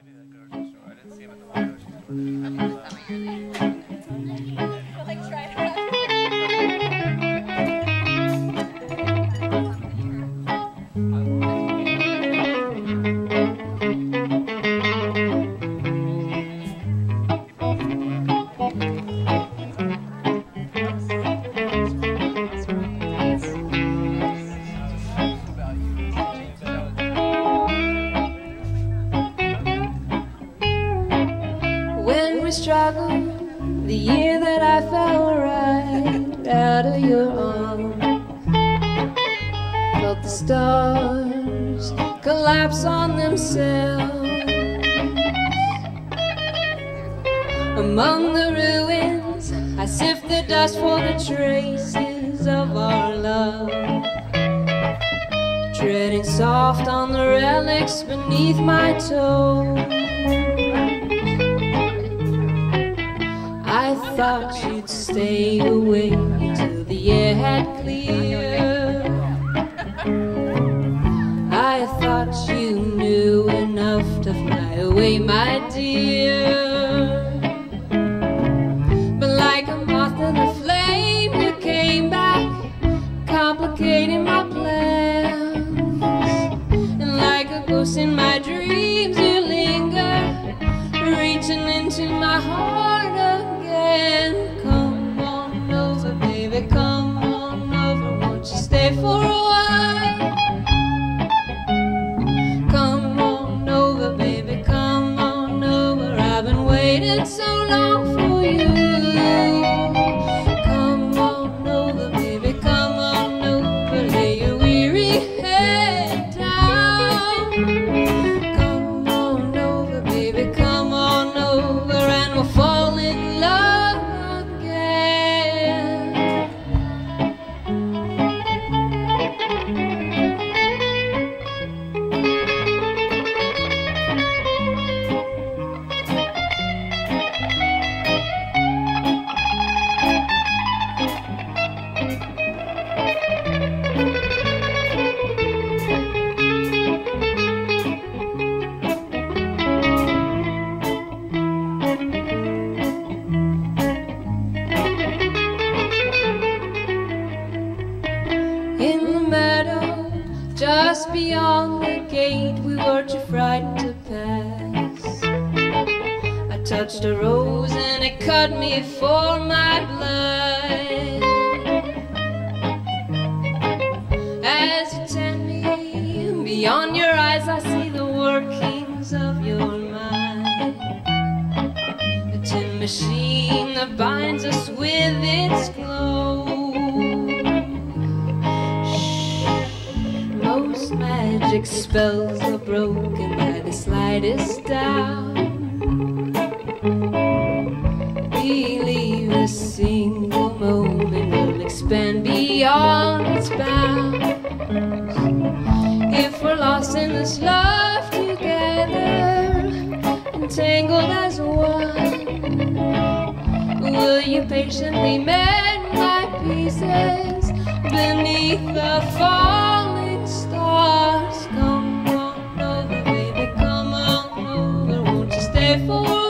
maybe the grocery store. I didn't see him at the one grocery store. Like try it. When we struggled, the year that I fell right out of your arms, felt the stars collapse on themselves. Among the ruins, I sift the dust for the traces of our love, treading soft on the relics beneath my toes. I thought you'd stay away till the air had cleared. I thought you knew enough to fly away, my dear. But like a moth in a flame, you came back, complicating my plans. And like a ghost in my dreams, you linger, reaching into my heart again. Come on over, baby, come on over. Won't you stay for a while? Come on over, baby, come on over. I've been waiting so long for you. Come on over, baby, come on over. Lay your weary head down. Come on over, baby, come on over, and we'll fall in love again. In the meadow, just beyond the gate, we were too frightened to pass. I touched a rose and it cut me for my blood. As you tend me, beyond your eyes I see the workings of your mind. The tin machine that binds us with its glow. Most magic spells are broken by the slightest doubt. Believe a single moment will expand beyond its bounds. If we're lost in this love together, entangled as one, will you patiently mend my pieces beneath the falling stars? Come on over, baby, come on over. Won't you stay for